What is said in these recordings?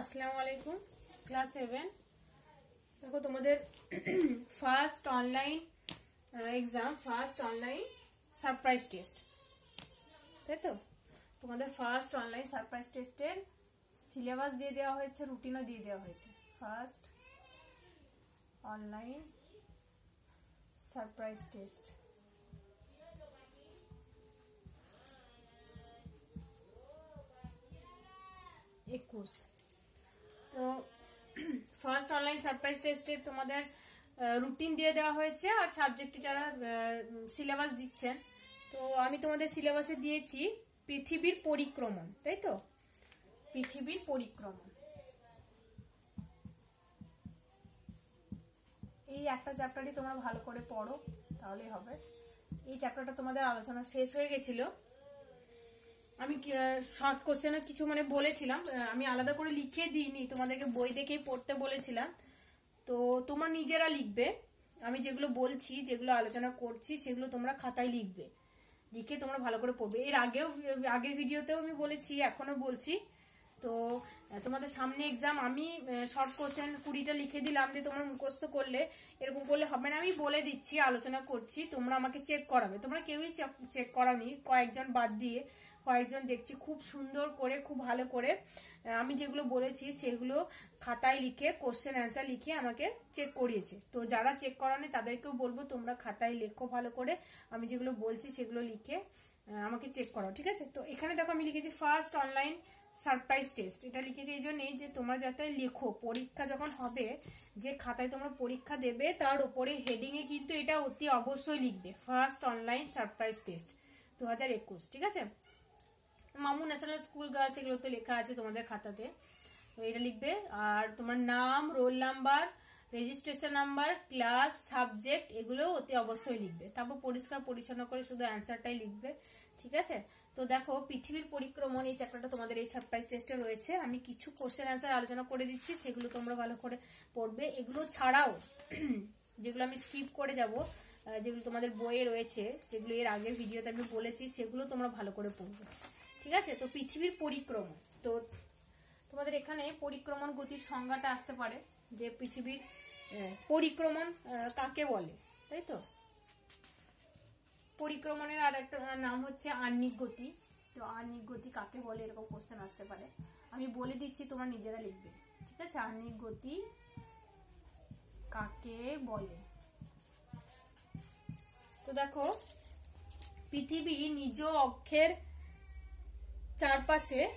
আসসালামু আলাইকুম ক্লাস 7 দেখো তোমাদের first online exam first online surprise test তাই তো তোমাদের ফার্স্ট অনলাইন সারপ্রাইজ টেস্টের সিলেবাস দিয়ে দেওয়া হয়েছে রুটিনও দিয়ে দেওয়া হয়েছে ফার্স্ট অনলাইন সারপ্রাইজ টেস্ট একুশ তো ফার্স্ট অনলাইন সারপ্রাইজ টেস্টে তোমাদের রুটিন দিয়ে দেওয়া হয়েছে আর সাবজেক্টে যারা সিলেবাস দিচ্ছেন তো আমি তোমাদের সিলেবাসে দিয়েছি পৃথিবীর পরিক্রমণ তাই তো পৃথিবীর পরিক্রমণ এই একটা চ্যাপ্টারই তোমরা ভালো করে পড়ো তাহলেই হবে এই চ্যাপ্টারটা তোমাদের আলোচনা শেষ হয়ে গেছিল আমি শর্ট কোশ্চেনে কিছু মানে বলেছিলাম আমি আলাদা করে লিখে দিইনি তোমাদেরকে বই দেখেই পড়তে বলেছিলাম তো তোমরা নিজেরা লিখবে আমি যেগুলো বলছি যেগুলো আলোচনা করছি সেগুলো তোমরা খাতায় লিখবে লিখে তোমরা ভালো করে পড়বে এর আগের ভিডিওতেও আমি বলেছি এখনো বলছি তো তোমাদের সামনে এক্সাম আমি শর্ট কোশ্চেন 20টা লিখে দিলাম যে তোমরা মুখস্থ করলে এরকম করলে হবে না আমি বলে দিচ্ছি আলোচনা করছি তোমরা আমাকে চেক করাবে তোমরা কেউই চেক করাওনি কয়েকজন বাদ দিয়ে কয়েকজন দেখছি খুব সুন্দর করে খুব ভালো করে আমি যেগুলো বলেছি সেগুলো খাতায় লিখে কোশ্চেন অ্যান্সার লিখে আমাকে চেক করিয়েছে তো যারা চেক করানি তাদেরকেও বলবো তোমরা খাতায় লেখো ভালো করে আমি যেগুলো বলছি সেগুলো লিখে আমাকে চেক করাও ঠিক আছে তো এখানে দেখো আমি লিখেছি ফার্স্ট অনলাইন সারপ্রাইজ টেস্ট এটা লিখেছি এই জন্যই যে তোমরা যাতে লেখো পরীক্ষা যখন হবে যে খাতায় তোমরা পরীক্ষা দেবে তার উপরে হেডিং এ কিন্তু এটা অতি অবশ্যই লিখবে ফার্স্ট অনলাইন সারপ্রাইজ টেস্ট 2021 ঠিক আছে মামু ন্যাশনাল স্কুল গার্লস এগুলো তো লেখা আছে তোমাদের খাতাতে তো এটা লিখবে আর তোমার নাম roll number registration number class subject এগুলো অতি অবশ্যই লিখবে তারপর পরিষ্কার পরিচ্ছন্ন করে শুধু অ্যান্সারটাই লিখবে ঠিক আছে তো দেখো পৃথিবীর পরিক্রমণ এই চ্যাপ্টারটা তোমাদের এই সারপ্রাইজ টেস্টে রয়েছে আমি কিছু কোশ্চেন অ্যান্সার আলোচনা করে দিচ্ছি সেগুলো তোমরা ভালো করে পড়বে এগুলো ছাড়াও যেগুলো আমি স্কিপ করে যাব যেগুলো তোমাদের বইয়ে রয়েছে যেগুলো এর আগের ভিডিওতে আমি বলেছি সেগুলো তোমরা ভালো করে পড়বে ঠিক আছে তো পৃথিবীর পরিক্রমণ তো তোমাদের এখানে পরিক্রমণ গতির সংজ্ঞাটা আসতে পারে যে পৃথিবীর পরিক্রমণ কাকে বলে তাই তো পরিক্রমণের আর একটা নাম হচ্ছে আহ্নিক গতি তো আহ্নিক গতি কাকে বলে এরকম কোশ্চেন আসতে পারে আমি বলে দিচ্ছি তোমরা নিজেরা লিখবে ঠিক আছে আহ্নিক গতি কাকে বলে তো দেখো পৃথিবী নিজ অক্ষের চারপাশে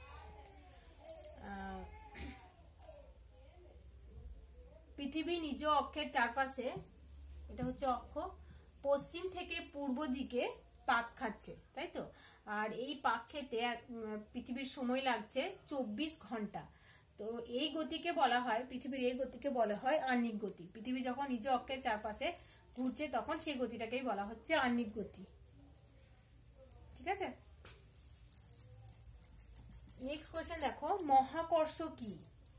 পৃথিবী নিজ অক্ষের চারপাশে এটা হচ্ছে অক্ষ পশ্চিম থেকে পূর্ব দিকে পাক খাচ্ছে তাই তো আর এই পাক খেতে পৃথিবীর সময় লাগছে 24 ঘন্টা তো এই গতিকে বলা হয় পৃথিবীর এই গতিকে বলা হয় আহ্নিক গতি পৃথিবী যখন নিজ অক্ষের চারপাশে ঘুরছে তখন সেই গতিটাকেই বলা হচ্ছে আহ্নিক গতি ঠিক আছে নেক্সট কোশ্চেন দেখো মহাকর্ষ কি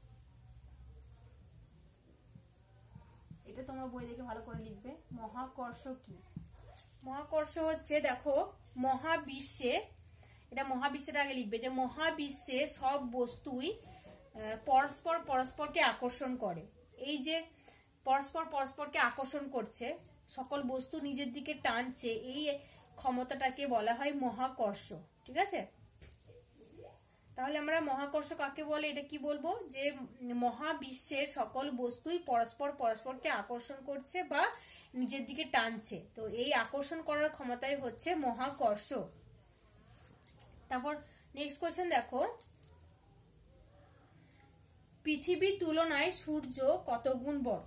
এটা তোমরা বই দেখে ভালো করে লিখবে মহাকর্ষ কি মহাকর্ষ হচ্ছে দেখো মহাবিশ্বে এটা মহাবিশ্বের আগে লিখবে যে মহাবিশ্বে সব বস্তুই পরস্পরকে আকর্ষণ করে এই যে পরস্পরকে আকর্ষণ করছে সকল বস্তু নিজের দিকে টানছে এই ক্ষমতাটাকে বলা হয় মহাকর্ষ ঠিক আছে তাহলে আমরা মহাকর্ষ কাকে বলে এটা কি বলবো যে মহাবিশ্বের সকল বস্তুই পরস্পরকে আকর্ষণ করছে বা নিজের দিকে টানছে তো এই আকর্ষণ করার ক্ষমতাই হচ্ছে মহাকর্ষ তারপর নেক্সট কোশ্চেন দেখো পৃথিবীর তুলনায় সূর্য কত গুণ বড়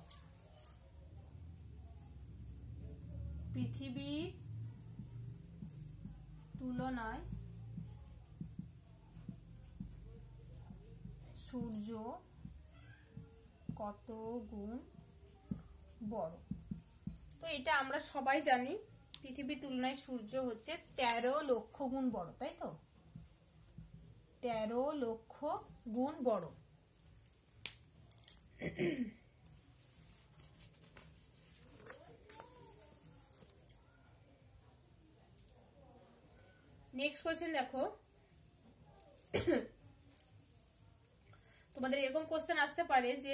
পৃথিবীর তুলনায় সূর্য কত গুণ বড় তো এটা আমরা সবাই জানি পৃথিবীর তুলনায় সূর্য হচ্ছে 13 লক্ষ গুণ বড় তাই তো 13 লক্ষ গুণ বড় নেক্সট কোশ্চেন দেখো তোমাদের এরকম কোশ্চেন আসতে পারে যে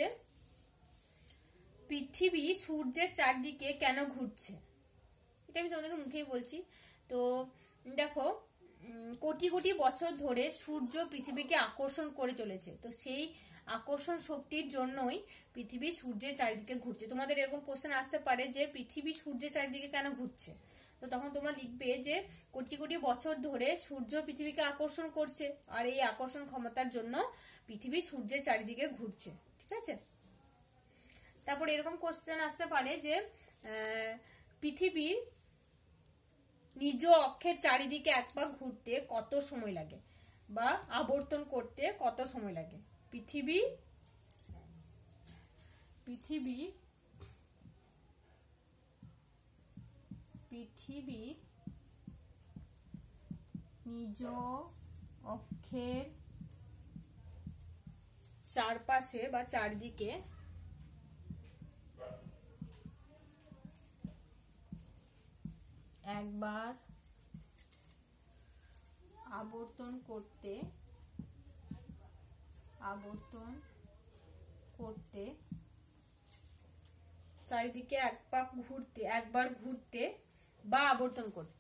পৃথিবী সূর্যের চারদিকে কেন ঘুরছে, এটা আমি তোমাদেরকে মুখেই বলছি। তো দেখো, কোটি কোটি বছর ধরে সূর্য পৃথিবীকে আকর্ষণ করে চলেছে, তো সেই আকর্ষণ শক্তির জন্যই পৃথিবী সূর্যের চারিদিকে ঘুরছে। তোমাদের এরকম কোশ্চেন আসতে পারে যে পৃথিবী সূর্যের চারিদিকে কেন ঘুরছে, তো তখন তোমরা লিখবে যে কোটি কোটি বছর ধরে সূর্য পৃথিবীকে আকর্ষণ করছে, আর এই আকর্ষণ ক্ষমতার জন্য পৃথিবী সূর্যের চারিদিকে ঘুরছে। ঠিক আছে, তারপর এরকম কোশ্চেন আসতে পারে যে পৃথিবীর নিজ অক্ষের চারিদিকে একবার ঘুরতে কত সময় লাগে, বা আবর্তন করতে কত সময় লাগে। পৃথিবী নিজ অক্ষের চারপাশে বা চারদিকে একবার আবর্তন করতে চারিদিকে একবার ঘুরতে বা আবর্তন করতে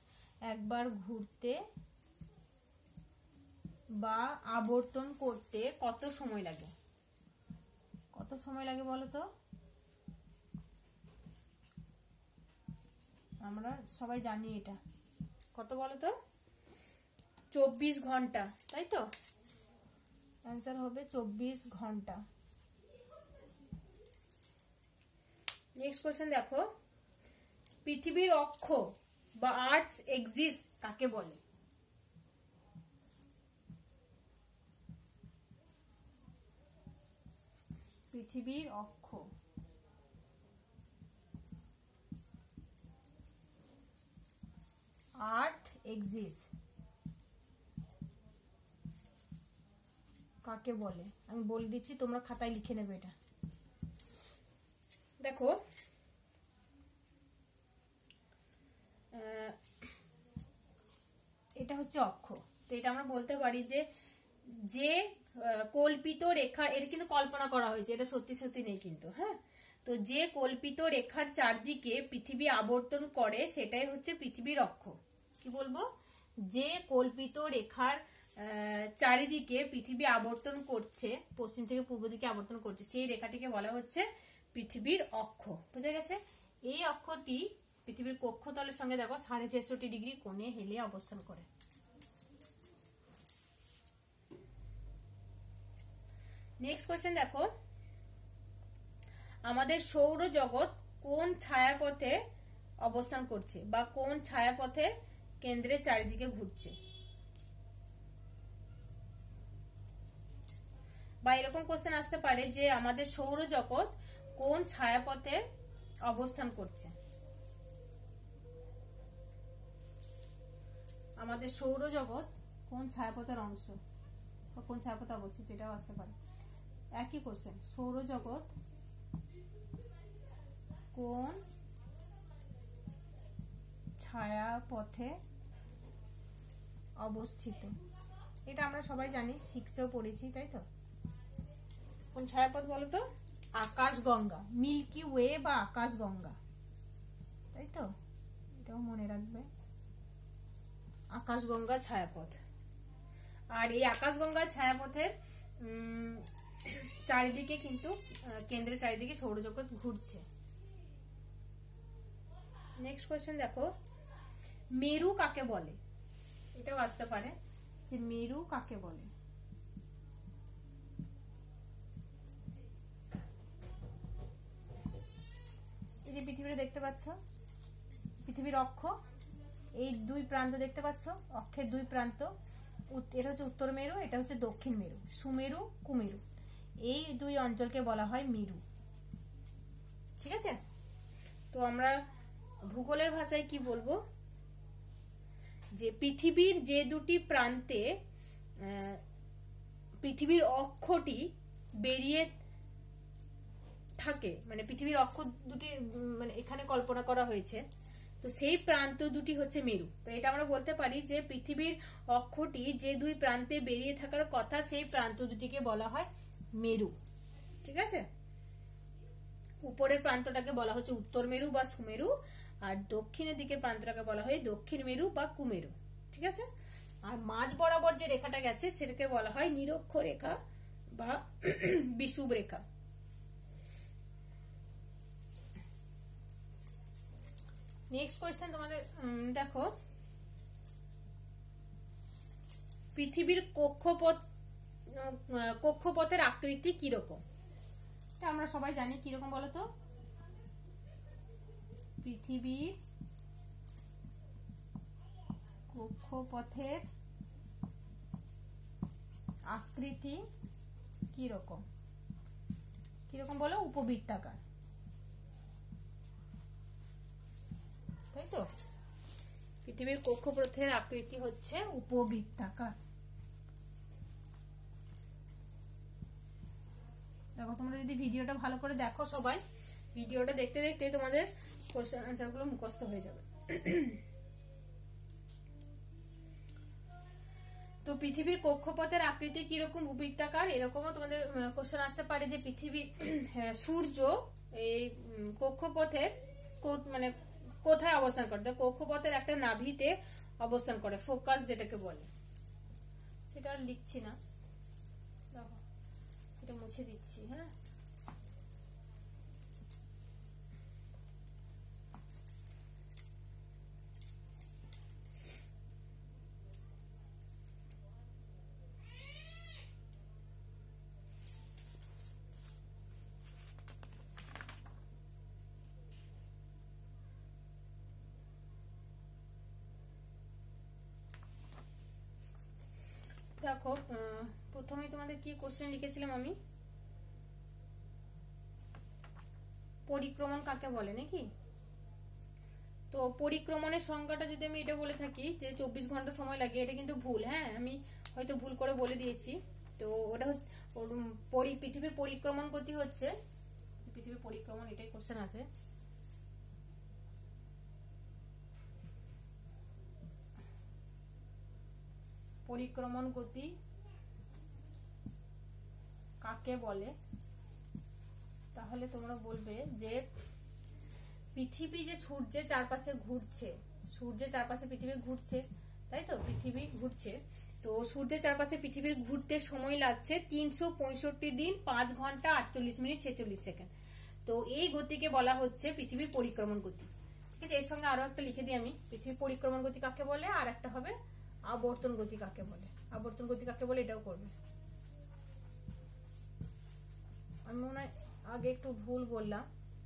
কত সময় লাগে? কত সময় লাগে বলো তো? আমরা সবাই জানি এটা কত বলো তো, 24 ঘন্টা, তাই তো? অ্যান্সার হবে 24 ঘন্টা। নেক্সট কোশ্চেন দেখো, পৃথিবীর অক্ষ বা আর্থস এক্সিস কাকে বলে? পৃথিবীর অক্ষ আর্থ এক্সিস কাকে বলে? আমি বলে দিচ্ছি, তোমরা খাতায় লিখে নেবে এটা। দেখো, এটা হচ্ছে অক্ষ, তো এটা আমরা বলতে পারি যে কল্পিত রেখা, এটা কিন্তু কল্পনা করা হয়েছে, এটা সত্যি সত্যি নেই কিন্তু, হ্যাঁ। তো যে কল্পিত রেখার চারদিকে পৃথিবী আবর্তন করে সেটাই হচ্ছে পৃথিবীর অক্ষ। কি বলবো? যে কল্পিত রেখার চারিদিকে পৃথিবী আবর্তন করছে, পশ্চিম থেকে পূর্ব দিকে আবর্তন করছে, সেই রেখাটিকে বলা হচ্ছে পৃথিবীর অক্ষ। বুঝা গেছে? এই অক্ষটি পৃথিবীর কক্ষতলের সঙ্গে দেখো ৬৬৫ ডিগ্রি কোণে হেলে অবস্থান করে। নেক্সট কোয়েশ্চেন দেখো, আমাদের সৌরজগৎ কোন ছায়াপথে অবস্থান করছে, বা কোন ছায়াপথে কেন্দ্রের চারিদিকে ঘুরছে? বা এরকম কোশ্চেন আসতে পারে যে আমাদের সৌরজগৎ কোন ছায়াপথে অবস্থান করছে? আমাদের সৌরজগৎ কোন ছায়াপথের অংশ বা কোন ছায়াপথে অবস্থিত, এটাও আসতে পারে। একই কোশ্চেন, সৌরজগৎ কোন ছায়াপথে অবস্থিত, এটা আমরা সবাই জানি, শিখছেও পড়েছি, তাই তো? কোন ছায়াপথ বলো তো? আকাশগঙ্গা, মিল্কি ওয়ে বা আকাশগঙ্গা, তাই তো? এটাও মনে রাখবে, আকাশগঙ্গা ছায়াপথ। আর এই আকাশগঙ্গা ছায়াপথের চারিদিকে কিন্তু কেন্দ্রের চারিদিকে সৌরজগৎ ঘুরছে। নেক্সট কোয়েশ্চেন দেখো, মেরু কাকে বলে? এটাও আসতে পারে যে মেরু কাকে বলে। এই যে পৃথিবীটা দেখতে পাচ্ছ, পৃথিবীর অক্ষ, এই দুই প্রান্ত দেখতে পাচ্ছ, অক্ষের দুই প্রান্ত, এটা হচ্ছে উত্তর মেরু, এটা হচ্ছে দক্ষিণ মেরু, সুমেরু কুমেরু, এই দুই অঞ্চলকে বলা হয় মেরু। ঠিক আছে, তো আমরা ভূগোলের ভাষায় কি বলবো, যে পৃথিবীর যে দুটি প্রান্তে পৃথিবীর অক্ষটি বেরিয়ে থাকে, মানে পৃথিবীর অক্ষ দুটি মানে এখানে কল্পনা করা হয়েছে, তো সেই প্রান্ত দুটি হচ্ছে মেরু। তো এটা আমরা বলতে পারি যে পৃথিবীর অক্ষটি যে দুই প্রান্তে বেরিয়ে থাকার কথা, সেই প্রান্ত দুটিকে বলা হয় মেরু, ঠিক আছে। উপরের প্রান্তটাকে বলা হচ্ছে উত্তর মেরু বা সুমেরু, আর দক্ষিণের দিকের প্রান্তটাকে বলা হয় দক্ষিণ মেরু বা কুমেরু, ঠিক আছে। আর মাঝ বরাবর যে রেখাটা গেছে সেটাকে বলা হয় নিরক্ষরেখা বা বিষুব রেখা। নেক্সট কোয়েশ্চেন তোমাদের দেখো, পৃথিবীর কক্ষপথের আকৃতি কিরকম? আমরা সবাই জানি কিরকম বলতো। পৃথিবীর কক্ষপথের আকৃতি কিরকম? কিরকম বলো? উপবৃত্তাকার, তাই তো। পৃথিবীর কক্ষপথের আকৃতি হচ্ছে উপবৃত্তাকার। দেখো তোমরা যদি ভিডিওটা ভালো করে দেখো, সবাই ভিডিওটা দেখতে দেখতে তোমাদের কোশ্চেন আনসার গুলো মুখস্থ হয়ে যাবে। তো পৃথিবীর কক্ষপথের আকৃতি কিরকম? উপবৃত্তাকার। এরকমও তোমাদের কোশ্চেন আসতে পারে যে পৃথিবী সূর্য এই কক্ষপথের মানে কোথায় অবস্থান করে? কক্ষপথের একটা নাভিতে অবস্থান করে, ফোকাস যেটাকে বলে। সেটা আর লিখছি না, দেখো এটা মুছে দিচ্ছি। হ্যাঁ, দেখো প্রথমে তোমাদের কি কোশ্চেন লিখেছিলাম আমি, পরিক্রমণ কাকে বলে নাকি। তো পরিক্রমণের সংখ্যাটা যদি আমি এটা বলে থাকি যে 24 ঘন্টা সময় লাগে, এটা কিন্তু ভুল। হ্যাঁ, আমি হয়তো ভুল করে বলে দিয়েছি। তো ওটা পৃথিবীর পরিক্রমণ গতি হচ্ছে, পৃথিবীর পরিক্রমণ এটাই কোশ্চেন আছে। পরিক্রমণ গতি কাকে বলে? তাহলে তোমরা বলবে যে পৃথিবী যে সূর্যের চারপাশে ঘুরছে, সূর্যের চারপাশে পৃথিবী ঘুরছে, তাই তো, পৃথিবী ঘুরছে। তো সূর্যের চারপাশে পৃথিবীর ঘুরতে সময় লাগছে 365 দিন 5 ঘন্টা 48 মিনিট 46 সেকেন্ড। তো এই গতিকে বলা হচ্ছে পৃথিবীর পরিক্রমণ গতি, ঠিক আছে। এর সঙ্গে আরো একটা লিখে দিই আমি, পৃথিবীর পরিক্রমণ গতি কাকে বলে, আর একটা হবে আবর্তন গতি কাকে বলে। আবর্তন গতি কাকে বলে এটাও করবে। আমি মনে হয় আগে একটু ভুল বললাম।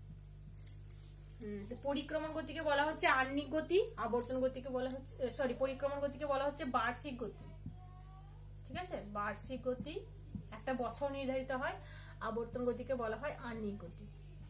পরিক্রমণ গতিকে বলা হচ্ছে আহ্নিক গতি, আবর্তন গতিকে বলা হচ্ছে পরিক্রমণ গতিকে বলা হচ্ছে বার্ষিক গতি, ঠিক আছে। বার্ষিক গতি একটা বছর নির্ধারিত হয়, আবর্তন গতিকে বলা হয় আহ্নিক গতি।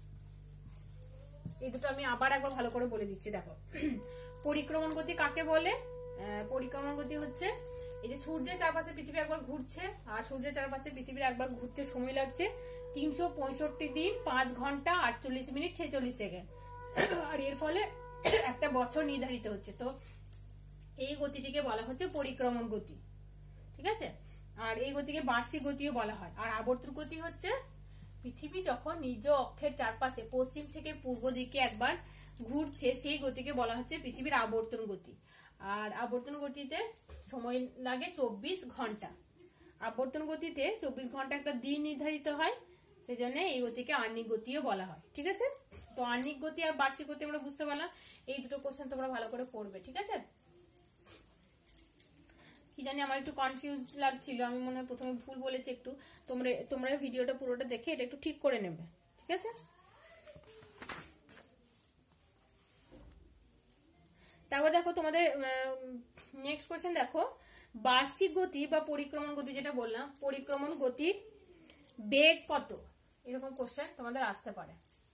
এই দুটো আমি আবার একবার ভালো করে বলে দিচ্ছি, দেখো। পরিক্রমণ গতি কাকে বলে? পরিক্রমণ গতি হচ্ছে এই যে সূর্যের চারপাশে পৃথিবী একবার ঘুরছে, আর সূর্যের চারপাশে পৃথিবীর একবার ঘুরতে সময় লাগছে 365 দিন 5 ঘন্টা 48 মিনিট 46 সেকেন্ড। আর এর ফলে একটা বছর নির্ধারিত হচ্ছে। তো এই গতিটিকে বলা হচ্ছে পরিক্রমণ গতি, ঠিক আছে। আর এই গতিকে বার্ষিক গতিও বলা হয়। আর আবর্তন গতি হচ্ছে পৃথিবী যখন নিজ অক্ষের চারপাশে পশ্চিম থেকে পূর্ব দিকে একবার ঘুরছে, সেই গতিকে বলা হচ্ছে পৃথিবীর আবর্তন গতি। আর আবর্তন গতিতে সময় লাগে 24 ঘন্টা। আবর্তন গতিতে 24 ঘন্টা একটা দিন নির্ধারিত হয়, সেজন্য এই গতিকে আহ্নিক গতিও বলা হয়, ঠিক আছে। তো আহ্নিক গতি আর বার্ষিক গতি আমরা বুঝতে পারলাম। এই দুটো কোশ্চেন তোমরা ভালো করে পড়বে, ঠিক আছে। কি জানি আমার একটু কনফিউজ লাগছিল, আমি মনে হয় প্রথমে ভুল বলেছি একটু। তোমরা ভিডিওটা পুরোটা দেখে এটা একটু ঠিক করে নেবে, ঠিক আছে। তারপর দেখো তোমাদের নেক্সট কোশ্চেন দেখো, বার্ষিক গতি বা পরিক্রমণ গতি যেটা বললাম, পরিক্রমণ গতির বেগ কত? এরকম কোশ্চেন তোমাদের আসতে পারে।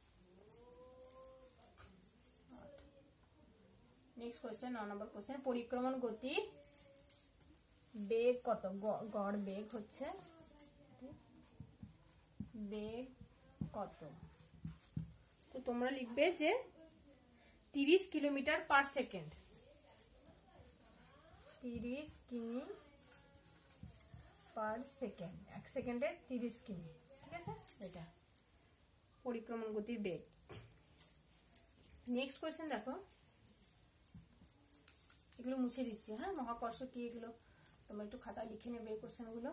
নেক্সট কোশ্চেন 9 নম্বর কোশ্চেন, পরিক্রমণ গতির বেগ কত? গড় বেগ হচ্ছে, বেগ কত? তো তোমরা লিখবে যে 30 কিলোমিটার পার সেকেন্ড। 30 কিমি পার সেকেন্ড, 1 সেকেন্ডে 30 কিমি, ঠিক আছে, এটা পরিক্রমণ গতির বেগ। নেক্সট কোয়েশ্চেন দেখো, এগুলো মুছে দিচ্ছি, হ্যাঁ, মহাকর্ষ কি এগুলো তোমরা একটু খাতায় লিখে নেবে এই কোয়েশ্চেন গুলো।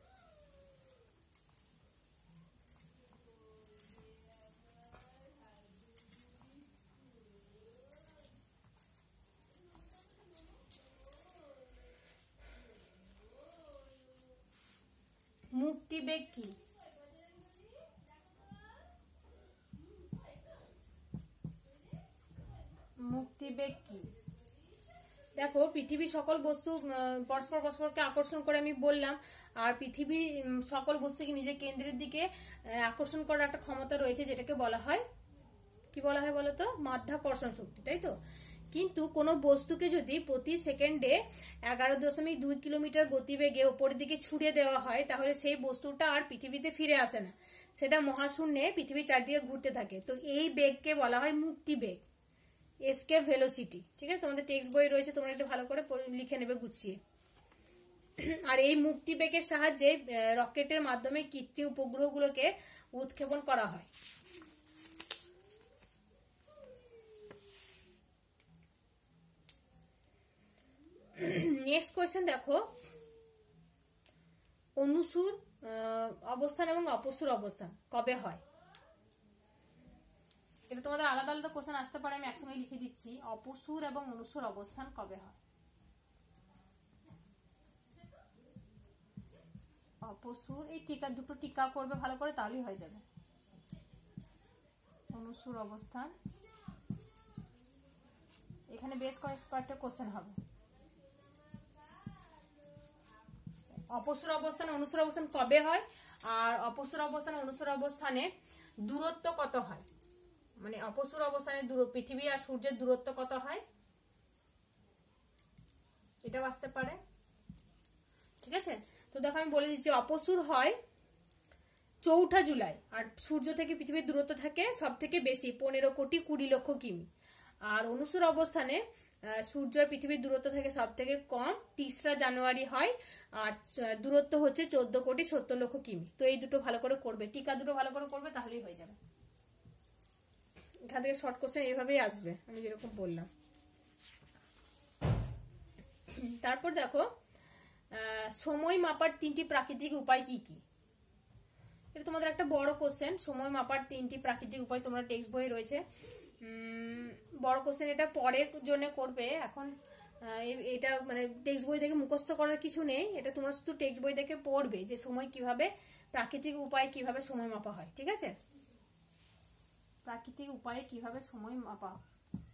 মুক্তিবেগ কি? মুক্তিবেগ কি? দেখো, পৃথিবী সকল বস্তু পরস্পরকে আকর্ষণ করে আমি বললাম, আর পৃথিবী সকল বস্তুকে নিজের কেন্দ্রের দিকে আকর্ষণ করার একটা ক্ষমতা রয়েছে, যেটাকে বলা হয়, কি বলা হয় বলতো, মাধ্যাকর্ষণ শক্তি, তাই তো। কিন্তু কোনো বস্তুকে যদি প্রতি সেকেন্ডে 11.2 কিলোমিটার গতিবেগে উপরের দিকে ছুড়ে দেওয়া হয়, তাহলে সেই বস্তুটা আর পৃথিবীতে ফিরে আসে না, সেটা মহাশূন্যে পৃথিবীর চারদিকে ঘুরতে থাকে। তো এই বেগকে বলা হয় মুক্তিবেগ, এসকেপ ভেলোসিটি, ঠিক আছে। তোমাদের টেক্সট বই রয়েছে, তোমরা একটু ভালো করে লিখে নেবে গুছিয়ে। আর এই মুক্তিবেগের সাহায্যে রকেটের মাধ্যমে কৃত্রিম উপগ্রহগুলোকে উৎক্ষেপণ করা হয়। নেক্সট কোয়েশ্চেন দেখো, অনুসুর অবস্থান এবং অপসুর অবস্থান কবে হয়? এটা তোমাদের আলাদা আলাদা কোশ্চেন আসতে পারে, আমি একসঙ্গে লিখে দিচ্ছি। অপসুর এবং অনুসুর অবস্থান কবে হয়? অপসুর, এই টিকা দুটো টিকা করবে ভালো করে, তাহলেই হয়ে যাবে। অনুসুর অবস্থান, এখানে বেশ কয়েকটা কোশ্চেন হবে। অপসুর অবস্থান, অনুসুর অবস্থান কবে হয়, আর অপসুর অবস্থান, অনুসুর অবস্থানে দূরত্ব কত হয়, মানে অপসুর অবস্থানে পৃথিবী আর সূর্যের দূরত্ব কত হয়, এটাও আসতে পারে, ঠিক আছে। তো দেখো আমি বলে দিচ্ছি, অপসুর হয় 4 জুলাই, আর সূর্য থেকে পৃথিবীর দূরত্ব থাকে সব থেকে বেশি 15,20,00,000 কিমি। আর অনুসুর অবস্থানে সূর্য আর পৃথিবীর দূরত্ব থেকে সব থেকে কম 3 জানুয়ারি হয়, আর দূরত্ব হচ্ছে 14,70,00,000 কিমি। তো এই দুটো ভালো করে করবে, টিকা দুটো ভালো করে করবে, তাহলেই হয়ে যাবে। এখান থেকে শর্ট কোশ্চেন এইভাবেই আসবে, আমি যেরকম বললাম। তারপর দেখো, সময় মাপার 3টি প্রাকৃতিক উপায় কি কি? এটা তোমাদের একটা বড় কোশ্চেন, সময় মাপার 3টি প্রাকৃতিক উপায়, তোমরা টেক্সট বই রয়েছে। বড় কোশ্চেন, এটা পরের জন্য করবে, এখন এটা মানে টেক্সট বই দেখে মুখস্থ করার কিছু নেই, এটা তোমরা শুধু টেক্সট বই দেখে পড়বে যে সময় কিভাবে, প্রাকৃতিক উপায়ে কিভাবে সময় মাপা হয়, ঠিক আছে। প্রাকৃতিক উপায়ে কিভাবে সময় মাপা হয়,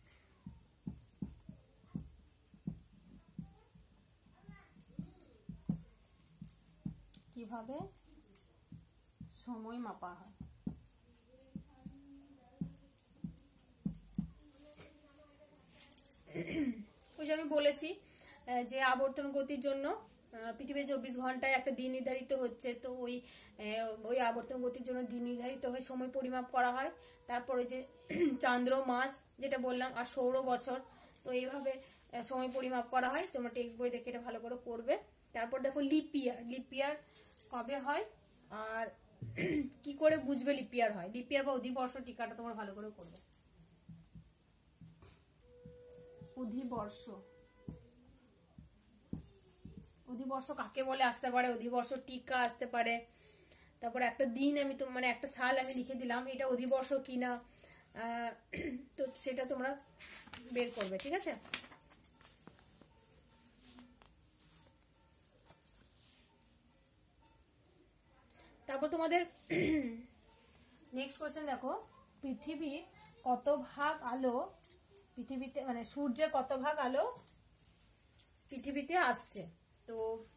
কিভাবে সময় মাপা হয়। ওই যে আমি বলেছি যে আবর্তন গতির জন্য পৃথিবীর 24 ঘন্টায় একটা দিন নির্ধারিত হচ্ছে, তো ওই আবর্তন গতির জন্য দিন নির্ধারিত হয়ে সময় পরিমাপ করা হয়। তারপরে যে চান্দ্র মাস যেটা বললাম, আর সৌর বছর, তো এইভাবে সময় পরিমাপ করা হয়। তোমরা টেক্সট বই দেখে এটা ভালো করে করবে। তারপর দেখো লিপ ইয়ার কবে হয়, আর কি করে বুঝবে লিপ ইয়ার হয়, লিপ ইয়ার বা অধিবর্ষ টিকাটা তোমরা ভালো করে করবে। অধিবর্ষ কাকে বলে আসতে পারে, অধিবর্ষ টিকা আসতে পারে। তারপরে একটা দিন আমি তো মানে একটা সাল আমি লিখে দিলাম, এটা অধিবর্ষ কিনা, তো সেটা তোমরা বের করবে, ঠিক আছে। তারপর তোমাদের নেক্সট কোয়েশ্চেন দেখো, পৃথিবীর কত ভাগ আলো পৃথিবীতে, মানে সূর্যের কত ভাগ আলো পৃথিবীতে আসছে? তো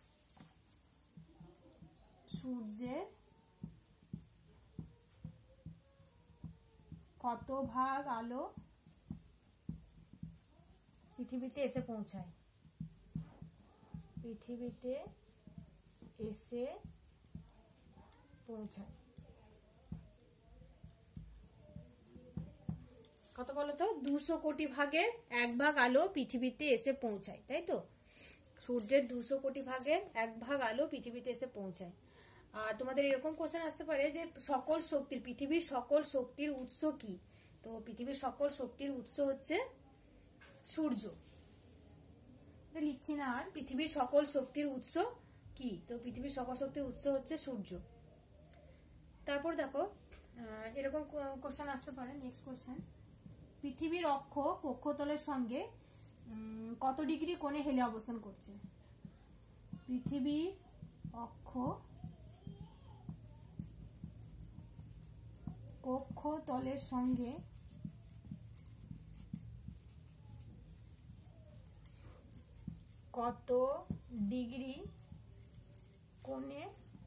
সূর্যের কত ভাগ আলো পৃথিবীতে এসে পৌঁছায়, পৃথিবীতে এসে পৌঁছায় কত বলো তো? 200 কোটি ভাগের 1 ভাগ আলো পৃথিবীতে এসে পৌঁছায়, তাই তো। সূর্যের 200 কোটি ভাগের 1 ভাগ আলো পৃথিবীতে এসে পৌঁছায়। আর তোমাদের এরকম কোশ্চেন আসতে পারে যে সকল শক্তির, পৃথিবীর সকল শক্তির উৎস কি? তো পৃথিবীর সকল শক্তির উৎস হচ্ছে সূর্য। এটা লিখছি না আর। পৃথিবীর সকল শক্তির উৎস কি? তো পৃথিবীর সকল শক্তির উৎস হচ্ছে সূর্য। তারপর দেখো এরকম কোশ্চেন আসতে পারে। নেক্সট কোশ্চেন, পৃথিবীর অক্ষ কক্ষতলের সঙ্গে কত ডিগ্রি কোণে হেলে অবস্থান করছে? পৃথিবীর অক্ষ কক্ষতলের সঙ্গে কত ডিগ্রি কোণে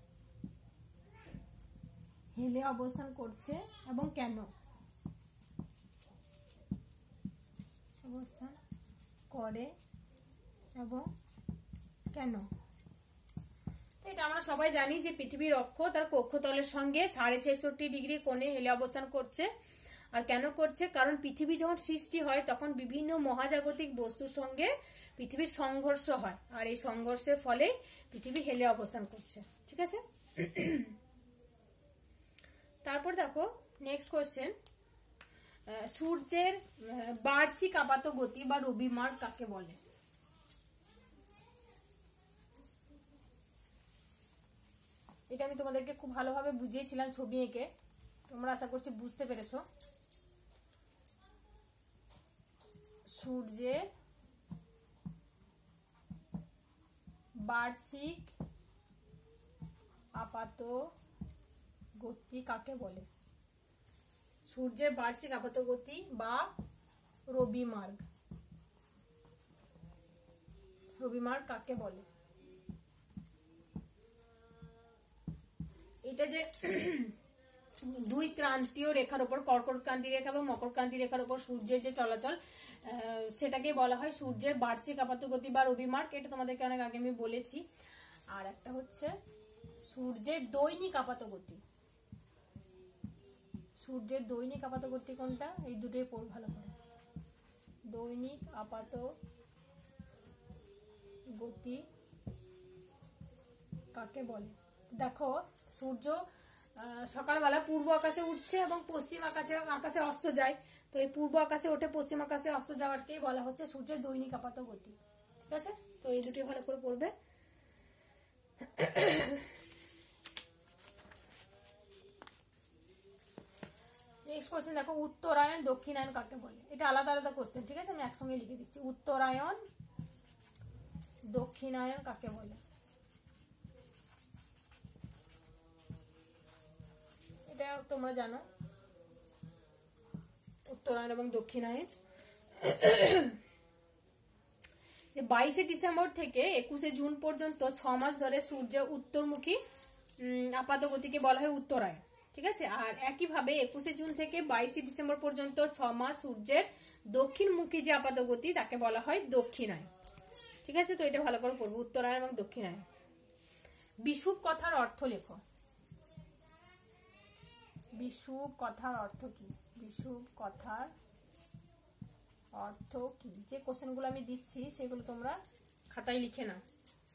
হেলে অবস্থান করছে এবং কেন? অবস্থান করে এবং কেন? এটা আমরা সবাই জানি যে পৃথিবীর অক্ষ তার কক্ষতলের সঙ্গে 66.5 ডিগ্রি কোণে হেলে অবস্থান করছে। আর কেন করছে? কারণ পৃথিবী যখন সৃষ্টি হয় তখন বিভিন্ন মহাজাগতিক বস্তুর সঙ্গে পৃথিবীর সংঘর্ষ হয়, আর এই সংঘর্ষের ফলে পৃথিবী হেলে অবস্থান করছে। ঠিক আছে। তারপর দেখো নেক্সট কোশ্চেন, সূর্যের বার্ষিক আপাত গতি বা রবিমার্গ কাকে বলে? এটা আমি তোমাদেরকে খুব ভালোভাবে বুঝিয়েছিলাম ছবি এঁকে, তোমরা আশা করছি বুঝতে পেরেছো। সূর্যের বার্ষিক আপাত গতি কাকে বলে? সূর্যের বার্ষিক আপাত গতি বা রবিমার্গ, রবিমার্গ কাকে বলে? এটা যে দুই ক্রান্তীয় রেখার উপর, কর্কট ক্রান্তি রেখা এবং মকর ক্রান্তি রেখার উপর সূর্যের যে চলাচল, সেটাকে বলা হয় সূর্যের বার্ষিক আপাত গতি বা রবিমার্গ। এটা তোমাদেরকে অনেক আগে আমি বলেছি। আর একটা হচ্ছে সূর্যের দৈনিক আপাত গতি। সূর্যের দৈনিক আপাত গতি কোনটা? এই দুটোই পড় ভালো করে। দৈনিক আপাত গতি কাকে বলে? দেখো সূর্য সকালবেলা পূর্ব আকাশে উঠছে এবং পশ্চিম আকাশে অস্ত যায়। তো এই পূর্ব আকাশে ওঠে, পশ্চিম আকাশে অস্ত যাওয়ারকেই বলা হচ্ছে সূর্যের দৈনিক আপাত গতি। ঠিক আছে, তো এই দুটোই ভালো করে পড়বে। নেক্সট কোশ্চেন দেখো, উত্তরায়ণ দক্ষিণায়ন কাকে বলে? এটা আলাদা আলাদা কোশ্চেন, ঠিক আছে, আমি একসঙ্গে লিখে দিচ্ছি। উত্তরায়ণ দক্ষিণায়ন কাকে বলে? এটা তোমরা জানো, উত্তরায়ণ এবং দক্ষিণায়ন। 22 ডিসেম্বর থেকে 21 জুন পর্যন্ত 6 মাস ধরে সূর্যের উত্তরমুখী আপাত গতিকে বলা হয় উত্তরায়ণ। ঠিক আছে। আর একইভাবে 21 জুন থেকে 22 ডিসেম্বর পর্যন্ত 6 মাস সূর্যের দক্ষিণমুখী যে আপাত গতি তাকে বলা হয় দক্ষিণায়ন। ঠিক আছে, তো এটা ভালো করে পড়বো, উত্তরায়ণ এবং দক্ষিণায়ন। বিষুব কথার অর্থ লেখো। বিষুব কথার অর্থ কি? বিষুব কথার অর্থ কি? যে কোশ্চেনগুলো আমি দিচ্ছি সেগুলো তোমরা খাতায় লিখে নাও।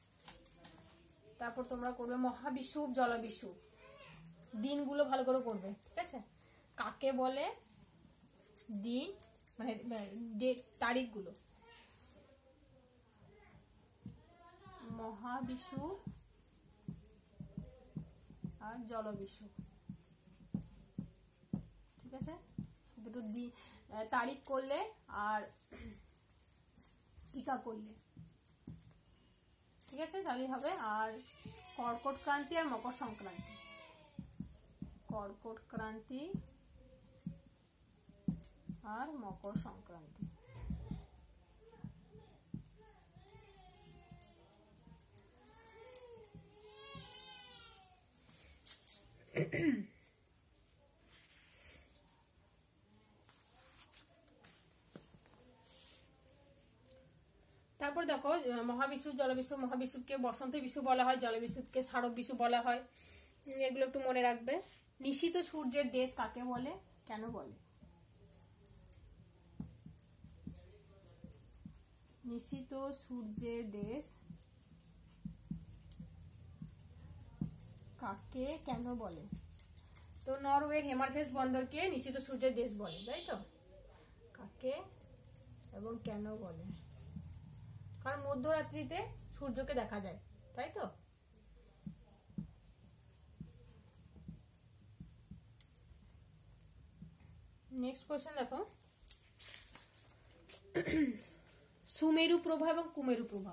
তারপর তোমরা করবে মহাবিষুব, জলবিষুব, দিনগুলো ভালো করে করবে। ঠিক আছে, কাকে বলে? দিন মানে তারিখগুলো। মহাবিষুব আর জলবিষুব। ঠিক আছে, দুটো তারিখ করলে আর টিকা করলে, ঠিক আছে, তাহলেই হবে। আর কর্কট ক্রান্তি আর মকর সংক্রান্তি। কর্কট ক্রান্তি আর মকর সংক্রান্তি। তারপর দেখো মহাবিষুব, জলবিষুব। মহাবিষুবকে বসন্ত বিষুব বলা হয়, জলবিষুবকে শারদ বিষুব বলা হয়। এগুলো একটু মনে রাখবে। নিশীথ সূর্যের দেশ কাকে বলে, কেন বলে? নিশীথ সূর্যের দেশ কাকে কেন বলে? তো নরওয়ের হেমারফেস্ট বন্দরকে নিশ্চিত সূর্যের দেশ বলে, তাই তো? কাকে এবং কেন বলে? কারণ মধ্যরাত্রিতে সূর্যকে দেখা যায়, তাই তো? নেক্সট কোশ্চেন দেখো, সুমেরু প্রভা এবং কুমেরু প্রভা।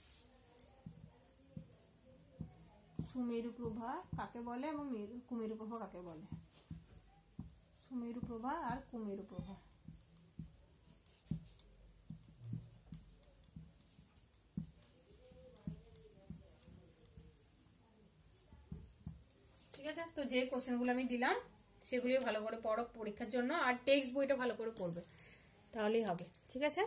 সুমেরু প্রভা কাকে বলে এবং কুমেরু প্রভা কাকে বলে? সুমেরু প্রভা আর কুমেরু প্রভা। ঠিক আছে, তো যে কোশ্চেনগুলো আমি দিলাম সেগুলি ভালো করে পড়ো পরীক্ষার জন্য, আর টেক্সট বইটা ভালো করে পড়বে, তাহলেই হবে। ঠিক আছে,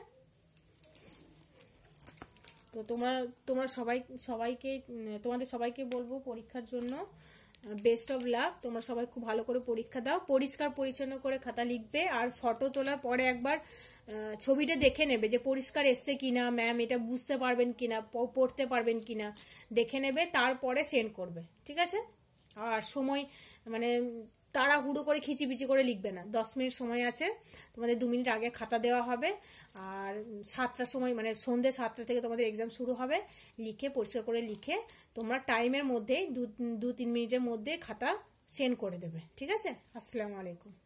তো তোমরা তোমাদের সবাইকে বলবো পরীক্ষার জন্য বেস্ট অফ লাক। তোমরা সবাই খুব ভালো করে পরীক্ষা দাও, পরিষ্কার পরিচ্ছন্ন করে খাতা লিখবে, আর ফটো তোলার পরে একবার ছবিটা দেখে নেবে যে পরিষ্কার এসছে কিনা, ম্যাম এটা বুঝতে পারবেন কিনা, পড়তে পারবেন কিনা দেখে নেবে, তারপরে সেন্ড করবে। ঠিক আছে, আর সময় মানে তাড়াহুড়ো করে খিচিবিচি করে লিখবে না, 10 মিনিট সময় আছে, তোমাদের 2 মিনিট আগে খাতা দেওয়া হবে, আর 7টার সময় মানে সন্ধ্যে 7টা থেকে তোমাদের এক্সাম শুরু হবে। লিখে পরিষ্কার করে লিখে তোমরা টাইমের মধ্যেই 2-3 মিনিটের মধ্যে খাতা সেন্ড করে দেবে। ঠিক আছে, আসসালামু আলাইকুম।